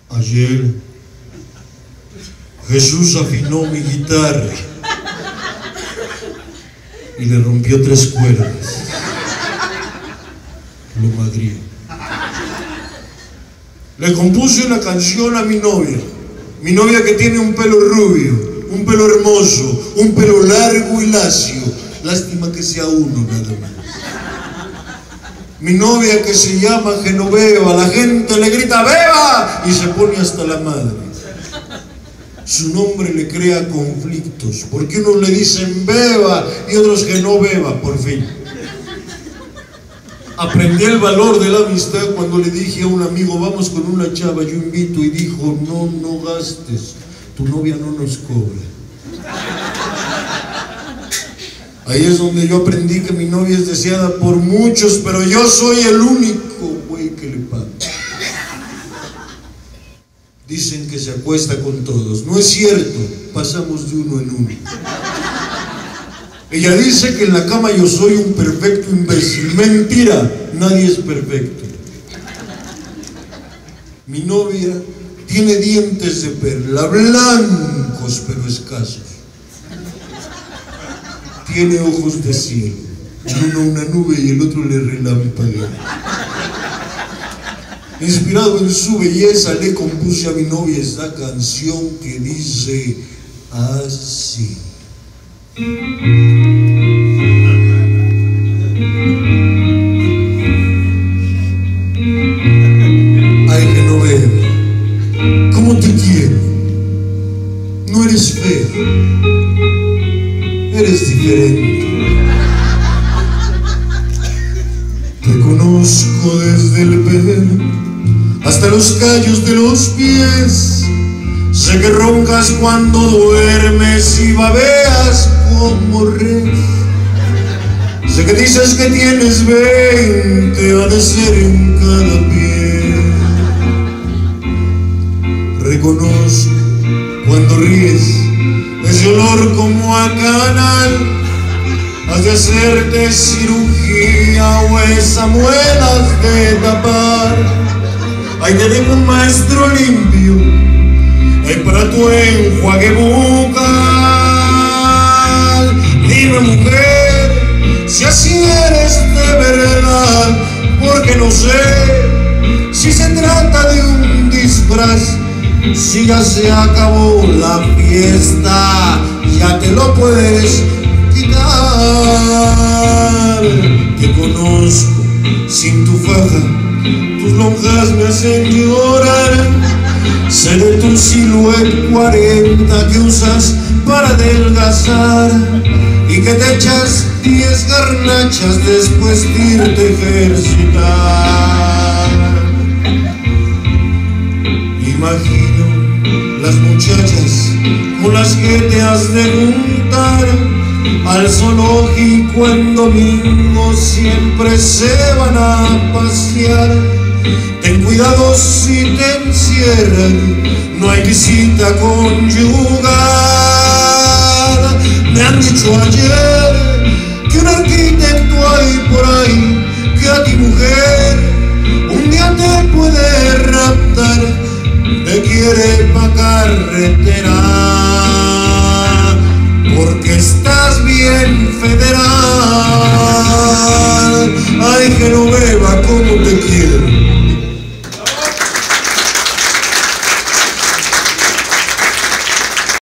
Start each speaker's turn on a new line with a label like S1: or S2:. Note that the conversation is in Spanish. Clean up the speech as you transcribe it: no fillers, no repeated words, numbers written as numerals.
S1: Ayer Jesús afinó mi guitarra y le rompió 3 cuerdas. Lo madrió. Le compuse una canción a mi novia que tiene un pelo rubio, un pelo hermoso, un pelo largo y lacio. Lástima que sea uno nada más. Mi novia que se llama Genoveva, la gente le grita ¡Beba! Y se pone hasta la madre. Su nombre le crea conflictos, porque unos le dicen Beba y otros que no beba, por fin. Aprendí el valor de la amistad cuando le dije a un amigo, vamos con una chava, yo invito, y dijo, no gastes, tu novia no nos cobra. Ahí es donde yo aprendí que mi novia es deseada por muchos, pero yo soy el único güey que le paga. Dicen que se acuesta con todos. No es cierto, pasamos de uno en uno. Ella dice que en la cama yo soy un perfecto imbécil. Mentira, nadie es perfecto. Mi novia tiene dientes de perla, blancos pero escasos. Tiene ojos de cielo, uno una nube y el otro le relampaguea. Inspirado en su belleza, le compuse a mi novia esta canción que dice así. Ay, Genoveva, ¿cómo te quiero? No eres fea, eres diferente. Te conozco desde el pelo hasta los callos de los pies. Sé que roncas cuando duermes y babeas como res. Sé que dices que tienes 20, ha de ser en cada pie. Reconozco cuando ríes ese olor como a canal. Has de hacerte cirugía o esas muelas de tapar. Ahí te dejo un maestro limpio, para tu enjuague bucal. Dime, mujer, si así eres de verdad, porque no sé si se trata de un disfraz. Si ya se acabó la fiesta, ya te lo puedes quitar. Te conozco sin tu faja, tus lonjas me hacen llorar. Sé de tu silueta 40 que usas para adelgazar y que te echas 10 garnachas después de irte a ejercitar. Imagino las muchachas con las que te has de juntar al zoológico en domingo, siempre se van a pasear. Ten cuidado si te encierran, no hay visita conyugal. Me han dicho ayer que un arquitecto hay por ahí, que a ti, mujer, un día te puede raptar, te quiere pa' carretera.